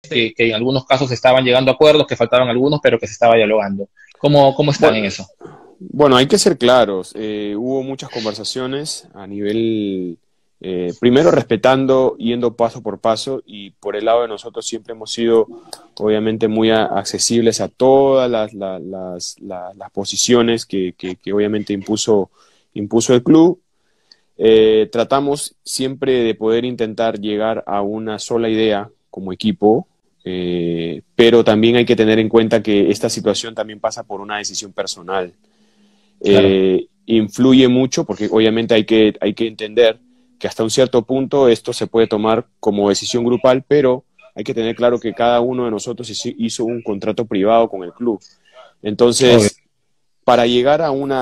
que en algunos casos se estaban llegando a acuerdos, que faltaban algunos, pero que se estaba dialogando. ¿Cómo están en Bueno, eso? bueno, hay que ser claros. Hubo muchas conversaciones a nivel, primero respetando, yendo paso por paso, y por el lado de nosotros siempre hemos sido, obviamente, muy accesibles a todas las posiciones que obviamente impuso el club. Tratamos siempre de poder intentar llegar a una sola idea como equipo, pero también hay que tener en cuenta que esta situación también pasa por una decisión personal. Claro. Influye mucho porque obviamente hay que entender que hasta un cierto punto esto se puede tomar como decisión grupal, pero hay que tener claro que cada uno de nosotros hizo un contrato privado con el club. Obvio. Entonces, para llegar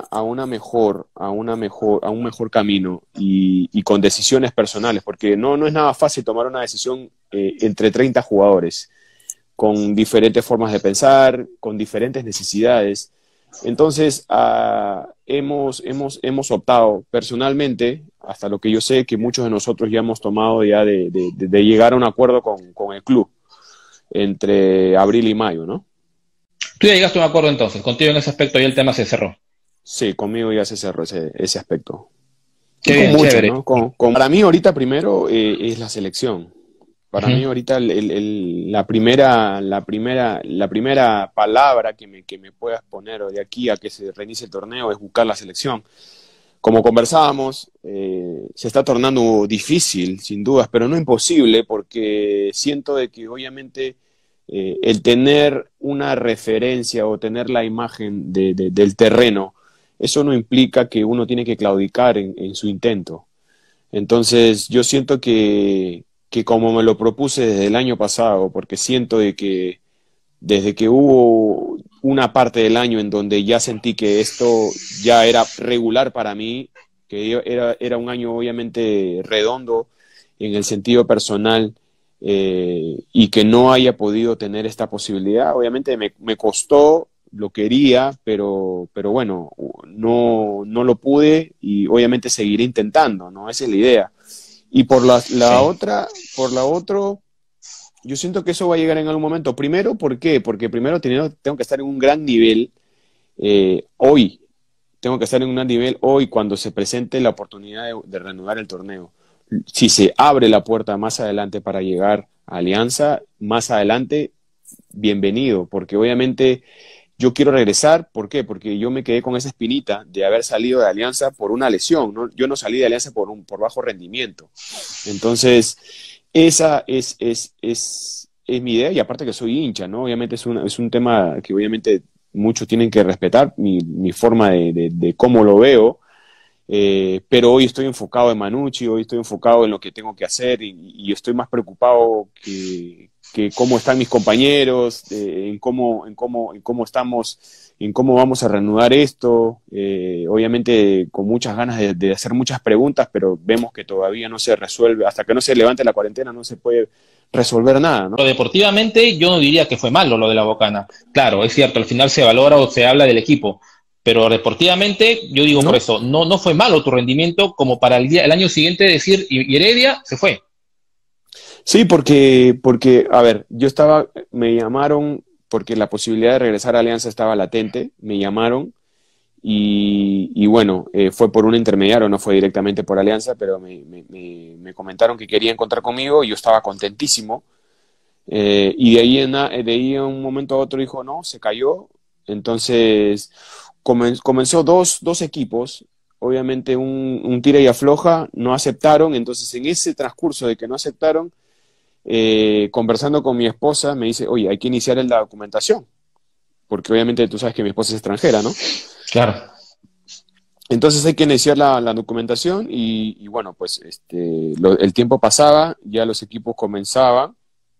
a un mejor camino y con decisiones personales, porque no es nada fácil tomar una decisión entre 30 jugadores, con diferentes formas de pensar, con diferentes necesidades. Entonces, hemos optado personalmente, hasta lo que yo sé, que muchos de nosotros ya hemos tomado ya de llegar a un acuerdo con el club entre abril y mayo, ¿no? Tú ya llegaste a un acuerdo entonces, contigo en ese aspecto y el tema se cerró. Sí, conmigo ya se cerró ese aspecto. Y Qué con bien, muchos, chévere. ¿no? Para mí ahorita primero es la selección. Para Ujú. mí ahorita la primera palabra que me puedas poner de aquí a que se reinicie el torneo es buscar la selección. Como conversábamos, se está tornando difícil, sin dudas, pero no imposible, porque siento de que obviamente el tener una referencia o tener la imagen del terreno, eso no implica que uno tiene que claudicar en su intento. Entonces, yo siento que como me lo propuse desde el año pasado, porque siento de que desde que hubo una parte del año en donde ya sentí que esto ya era regular para mí, que era un año obviamente redondo en el sentido personal, y que no haya podido tener esta posibilidad, obviamente me costó, lo quería, pero bueno, no lo pude y obviamente seguiré intentando, ¿no? Esa es la idea. Y por la Sí. otra, por la otro, yo siento que eso va a llegar en algún momento. Primero, ¿por qué? Porque primero tengo que estar en un gran nivel hoy. Tengo que estar en un gran nivel hoy cuando se presente la oportunidad de reanudar el torneo. Si se abre la puerta más adelante para llegar a Alianza, más adelante, bienvenido, porque obviamente yo quiero regresar. ¿Por qué? Porque yo me quedé con esa espinita de haber salido de Alianza por una lesión, ¿no? Yo no salí de Alianza por bajo rendimiento. Entonces, esa es mi idea, y aparte que soy hincha, ¿no? Obviamente es un tema que obviamente muchos tienen que respetar, mi forma de cómo lo veo, pero hoy estoy enfocado en Manucci, hoy estoy enfocado en lo que tengo que hacer, y estoy más preocupado que cómo están mis compañeros, en cómo estamos, en cómo vamos a reanudar esto. Obviamente con muchas ganas de hacer muchas preguntas, pero vemos que todavía no se resuelve, hasta que no se levante la cuarentena no se puede resolver nada, ¿no? Pero deportivamente yo no diría que fue malo lo de la Bocana. Claro, es cierto, al final se valora o se habla del equipo, pero deportivamente yo digo por No, eso, no fue malo tu rendimiento como para el año siguiente decir, y Heredia se fue. sí, porque, a ver, me llamaron porque la posibilidad de regresar a Alianza estaba latente, me llamaron y bueno, fue por un intermediario, no fue directamente por Alianza, pero me comentaron que querían contar conmigo y yo estaba contentísimo. Y de ahí en un momento a otro dijo, no, se cayó. Entonces comenzó dos equipos, obviamente un tira y afloja, no aceptaron. Entonces en ese transcurso de que no aceptaron, conversando con mi esposa, me dice, oye, hay que iniciar la documentación, porque obviamente tú sabes que mi esposa es extranjera, ¿no? Claro. Entonces hay que iniciar la documentación y bueno, pues el tiempo pasaba, ya los equipos comenzaban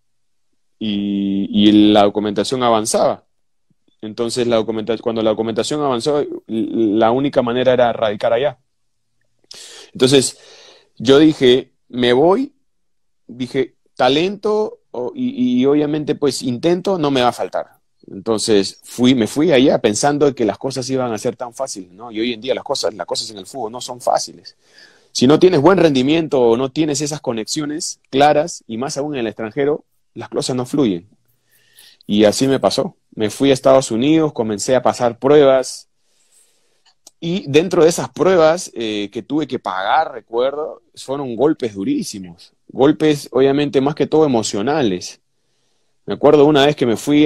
y la documentación avanzaba. Entonces cuando la documentación avanzó, la única manera era radicar allá. Entonces yo dije, me voy, dije, talento y obviamente pues intento no me va a faltar. Entonces me fui allá pensando que las cosas iban a ser tan fáciles, ¿no? Y hoy en día las cosas en el fútbol no son fáciles. Si no tienes buen rendimiento o no tienes esas conexiones claras, y más aún en el extranjero, las cosas no fluyen. Y así me pasó. Me fui a Estados Unidos, comencé a pasar pruebas y dentro de esas pruebas que tuve que pagar, recuerdo, fueron golpes durísimos. Golpes, obviamente, más que todo emocionales. Me acuerdo una vez que me fui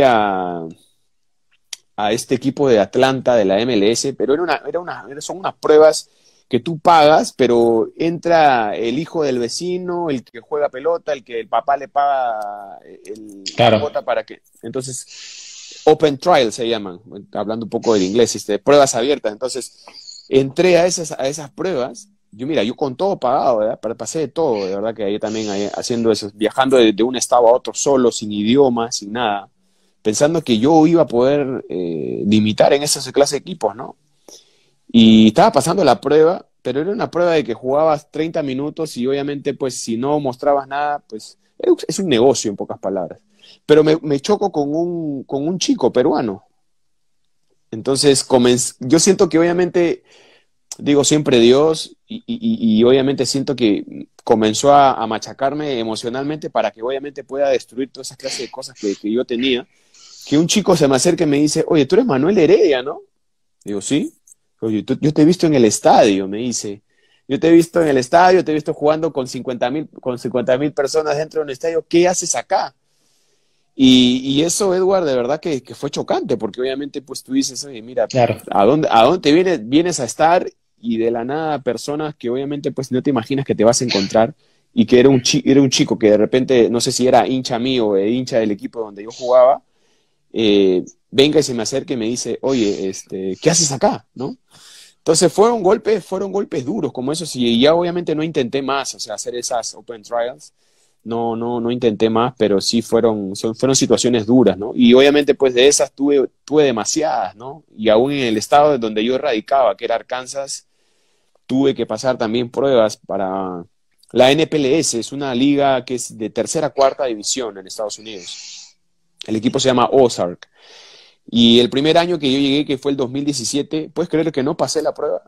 a este equipo de Atlanta de la MLS, pero son unas pruebas que tú pagas, pero entra el hijo del vecino, el que juega pelota, el que el papá le paga la Claro. cuota para que... Entonces, open trial se llaman, hablando un poco del inglés, pruebas abiertas. Entonces, entré a esas pruebas. Yo con todo pagado, ¿verdad? Pasé de todo, de verdad que ahí también haciendo eso, viajando de un estado a otro solo, sin idioma, sin nada, pensando que yo iba a poder limitar en esa clase de equipos, ¿no? Y estaba pasando la prueba, pero era una prueba de que jugabas 30 minutos y obviamente, pues, si no mostrabas nada, pues, es un negocio en pocas palabras. Pero me choco con un chico peruano. Entonces, yo siento que obviamente, digo siempre Dios, y obviamente siento que comenzó a machacarme emocionalmente para que obviamente pueda destruir todas esas clases de cosas que yo tenía. Que un chico se me acerca y me dice, oye, tú eres Manuel Heredia, ¿no? Digo, sí. Oye, yo te he visto en el estadio, me dice. Yo te he visto en el estadio, te he visto jugando con 50.000 personas dentro de un estadio. ¿Qué haces acá? Y eso, Edward, de verdad que fue chocante, porque obviamente pues tú dices, oye, mira, Claro. ¿a dónde te vienes a estar? Y de la nada personas que obviamente pues no te imaginas que te vas a encontrar y que era un chico que de repente, no sé si era hincha mío o hincha del equipo donde yo jugaba, venga y se me acerca y me dice, oye, ¿qué haces acá? ¿No? Entonces fueron golpes duros como esos y ya obviamente no intenté más, o sea, hacer esas open trials, no intenté más, pero sí fueron situaciones duras, ¿no? Y obviamente pues de esas tuve demasiadas, ¿no? Y aún en el estado donde yo radicaba, que era Arkansas, tuve que pasar también pruebas para la NPLS, es una liga que es de tercera a cuarta división en Estados Unidos. El equipo se llama Ozark. Y el primer año que yo llegué, que fue el 2017, ¿puedes creer que no pasé la prueba?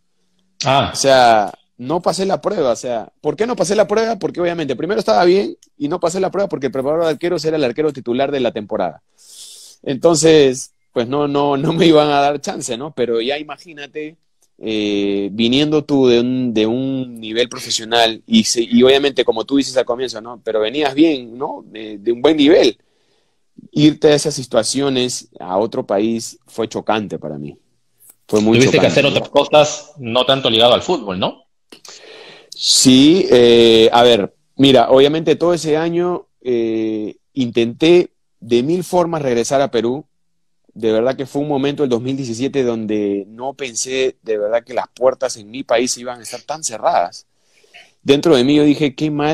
O Ah, sea, no pasé la prueba. O sea, ¿por qué no pasé la prueba? Porque obviamente primero estaba bien y no pasé la prueba porque el preparador de arqueros era el arquero titular de la temporada. Entonces, pues no me iban a dar chance, ¿no? Pero ya imagínate, viniendo tú de un nivel profesional y obviamente como tú dices al comienzo, ¿no? Pero venías bien, ¿no? De un buen nivel. Irte a esas situaciones a otro país fue chocante para mí. Fue muy tuviste que chocante, hacer ¿no? otras cosas no tanto ligado al fútbol, ¿no? Sí, a ver, mira, obviamente todo ese año intenté de mil formas regresar a Perú. De verdad que fue un momento, el 2017, donde no pensé de verdad que las puertas en mi país iban a estar tan cerradas. Dentro de mí yo dije,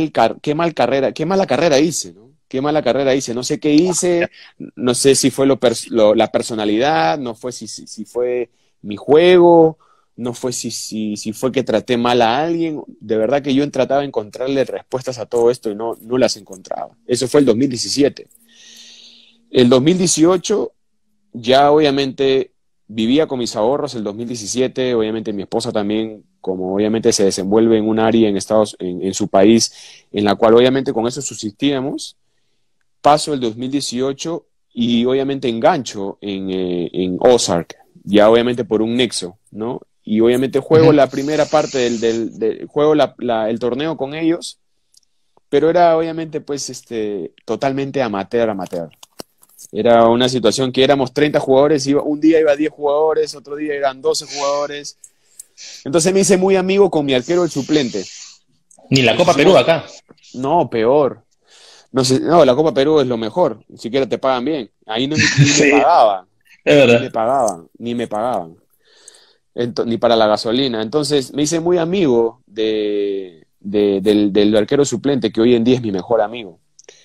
qué mala carrera hice, ¿no? Qué mala carrera hice. No sé qué hice, no sé si fue la personalidad, no fue si fue mi juego, no fue si fue que traté mal a alguien. De verdad que yo trataba de encontrarle respuestas a todo esto y no las encontraba. Eso fue el 2017. El 2018 ya obviamente vivía con mis ahorros el 2017, obviamente mi esposa también, como obviamente se desenvuelve en un área en su país, en la cual obviamente con eso subsistíamos. Paso el 2018 y obviamente engancho en Ozark, ya obviamente por un nexo, ¿no? Y obviamente juego Ujú. la primera parte juego el torneo con ellos, pero era obviamente pues totalmente amateur. Era una situación que éramos 30 jugadores, un día iba 10 jugadores, otro día eran 12 jugadores. Entonces me hice muy amigo con mi arquero el suplente. Ni la Nos Copa Perú hicimos, acá. no, peor. No sé, no, la Copa Perú es lo mejor, ni siquiera te pagan bien. Ahí ni me Sí, pagaban, es ni me verdad. pagaban, ni me pagaban, ni para la gasolina. Entonces me hice muy amigo del arquero suplente, que hoy en día es mi mejor amigo.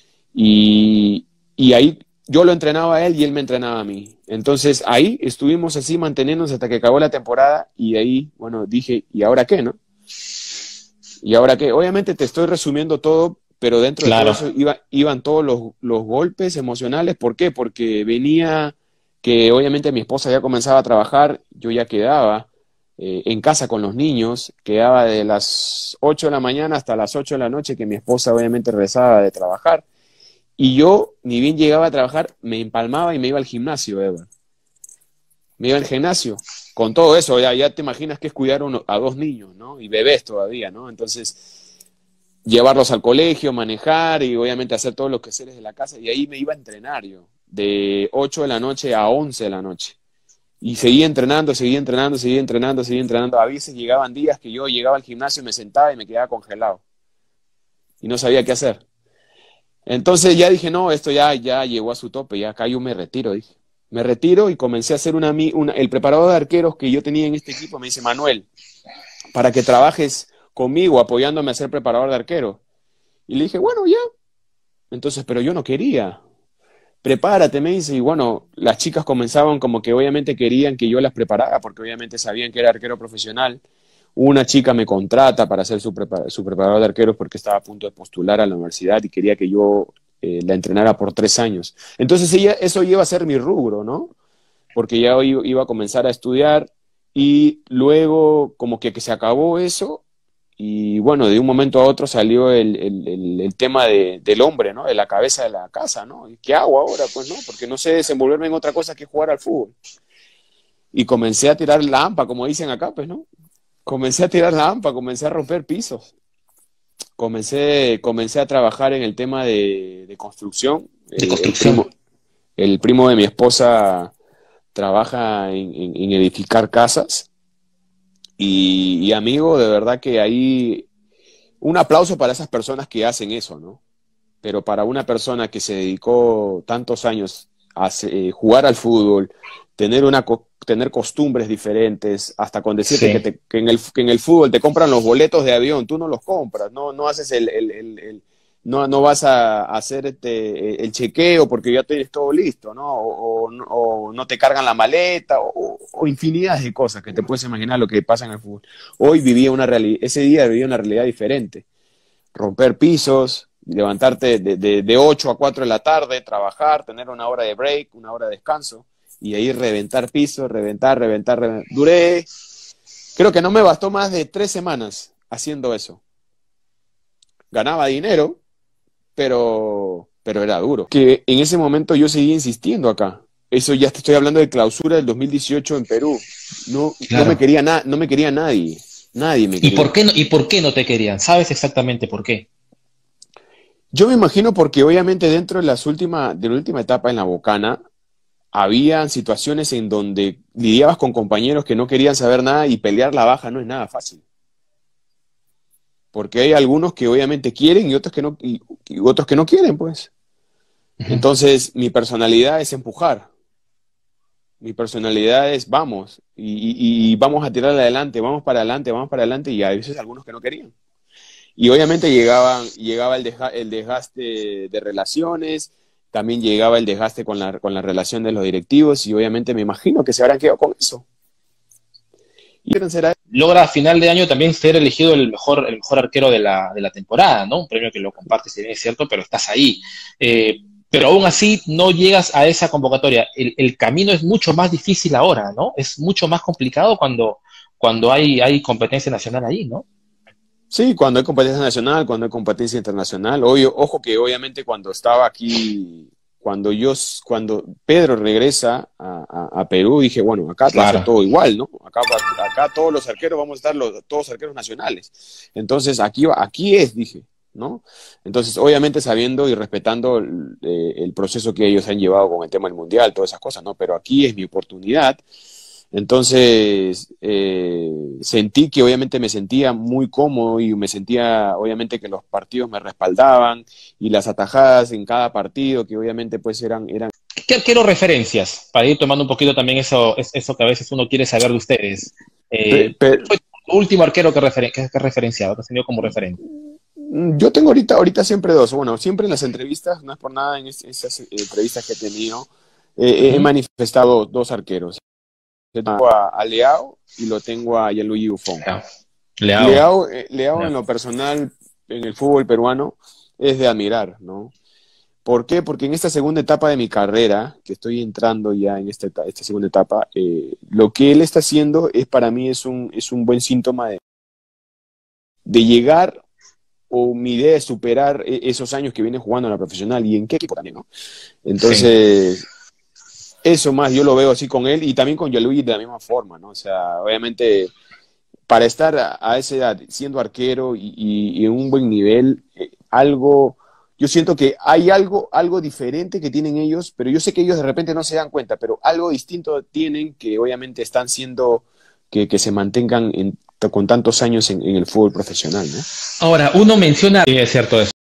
Y ahí yo lo entrenaba a él y él me entrenaba a mí. Entonces ahí estuvimos así manteniéndonos hasta que acabó la temporada y de ahí, bueno, dije, ¿y ahora qué, no? ¿Y ahora qué? Obviamente te estoy resumiendo todo, pero dentro de todo Claro. eso iban todos los golpes emocionales. ¿Por qué? Porque venía que obviamente mi esposa ya comenzaba a trabajar, yo ya quedaba en casa con los niños, quedaba de las 8 de la mañana hasta las 8 de la noche que mi esposa obviamente regresaba de trabajar. Y yo, ni bien llegaba a trabajar, me empalmaba y me iba al gimnasio, Edward. Me iba al gimnasio. Con todo eso, ya te imaginas que es cuidar a dos niños, ¿no? Y bebés todavía, ¿no? Entonces, llevarlos al colegio, manejar y obviamente hacer todos los quehaceres de la casa. Y ahí me iba a entrenar yo, de 8 de la noche a 11 de la noche. Y seguía entrenando, seguía entrenando, seguía entrenando, seguía entrenando. A veces llegaban días que yo llegaba al gimnasio, me sentaba y me quedaba congelado. Y no sabía qué hacer. Entonces ya dije, no, esto ya llegó a su tope, ya acá yo me retiro, dije. Me retiro y comencé a hacer el preparador de arqueros que yo tenía en este equipo. Me dice, Manuel, para que trabajes conmigo apoyándome a ser preparador de arqueros. Y le dije, bueno, ya. Entonces, pero yo no quería. Prepárate, me dice. Y bueno, las chicas comenzaban como que obviamente querían que yo las preparara, porque obviamente sabían que era arquero profesional. Una chica me contrata para ser su preparador de arqueros porque estaba a punto de postular a la universidad y quería que yo la entrenara por 3 años. Entonces eso iba a ser mi rubro, ¿no? Porque ya iba a comenzar a estudiar y luego como que se acabó eso y bueno, de un momento a otro salió el tema del hombre, ¿no? De la cabeza de la casa, ¿no? ¿Y qué hago ahora? Pues no, porque no sé desenvolverme en otra cosa que jugar al fútbol. Y comencé a tirar la hampa, como dicen acá, pues, ¿no? Comencé a tirar la hampa, comencé a romper pisos. Comencé a trabajar en el tema de construcción. De construcción. El primo de mi esposa trabaja en edificar casas. Y amigo, de verdad que ahí un aplauso para esas personas que hacen eso, ¿no? Pero para una persona que se dedicó tantos años a jugar al fútbol, tener costumbres diferentes, hasta con decirte Sí. que en el fútbol te compran los boletos de avión, tú no los compras, no haces no vas a hacer el chequeo porque ya tienes todo listo, ¿no? O no te cargan la maleta, o infinidad de cosas que te puedes imaginar lo que pasa en el fútbol. Ese día vivía una realidad diferente. Romper pisos, levantarte de 8 a 4 de la tarde, trabajar, tener una hora de break, una hora de descanso, y ahí reventar pisos, reventar. Creo que no me bastó más de 3 semanas haciendo eso. Ganaba dinero, pero era duro. Que en ese momento yo seguía insistiendo acá. Eso ya te estoy hablando de clausura del 2018 en Perú. No Claro. no me quería nadie. Nadie me quería. ¿Y por qué no te querían? ¿Sabes exactamente por qué? Yo me imagino porque obviamente dentro de la última etapa en la Bocana, había situaciones en donde lidiabas con compañeros que no querían saber nada y pelear la baja no es nada fácil. Porque hay algunos que obviamente quieren y otros que y otros que no quieren, pues. Ujú. Entonces, mi personalidad es empujar. Mi personalidad es vamos y vamos a tirar adelante, vamos para adelante y a veces algunos que no querían. Y obviamente llegaba el desgaste de relaciones, también llegaba el desgaste con la relación de los directivos y obviamente me imagino que se habrán quedado con eso. Y será Logra a final de año también ser elegido el mejor arquero de la temporada, ¿no? Un premio que lo compartes, si bien es cierto, pero estás ahí. Pero aún así no llegas a esa convocatoria. El camino es mucho más difícil ahora, ¿no? Es mucho más complicado cuando hay competencia nacional ahí, ¿no? sí, cuando hay competencia nacional, cuando hay competencia internacional. Ojo que obviamente cuando estaba aquí, cuando Pedro regresa a Perú, dije, bueno, acá va a ser Claro. todo igual, ¿no? Acá todos los arqueros vamos a estar todos arqueros nacionales. Entonces aquí es, dije, ¿no? Entonces, obviamente sabiendo y respetando el proceso que ellos han llevado con el tema del mundial, todas esas cosas, ¿no? Pero aquí es mi oportunidad. Entonces, sentí que obviamente me sentía muy cómodo y me sentía obviamente que los partidos me respaldaban y las atajadas en cada partido que obviamente pues eran. Quiero referencias, para ir tomando un poquito también eso que a veces uno quiere saber de ustedes. ¿Cuál fue tu último arquero que has referenciado, que has tenido como referente? Yo tengo ahorita siempre dos. Bueno, siempre en las entrevistas, no es por nada en esas entrevistas que he tenido, he Ujú. manifestado dos arqueros. Tengo a Leao y lo tengo a Gianluigi Buffon. Ya. Leao. Leao en Ya. lo personal, en el fútbol peruano, es de admirar, ¿no? ¿Por qué? Porque en esta segunda etapa de mi carrera, que estoy entrando ya en esta segunda etapa, lo que él está haciendo para mí es un buen síntoma de llegar o mi idea es superar esos años que viene jugando en la profesional y en qué equipo también, ¿no? Entonces, eso más yo lo veo así con él y también con Gianluigi de la misma forma, ¿no? O sea, obviamente para estar a esa edad siendo arquero y en un buen nivel, yo siento que hay algo diferente que tienen ellos, pero yo sé que ellos de repente no se dan cuenta, pero algo distinto tienen que obviamente están siendo que se mantengan con tantos años en el fútbol profesional, ¿no? Ahora, uno menciona, y es cierto eso,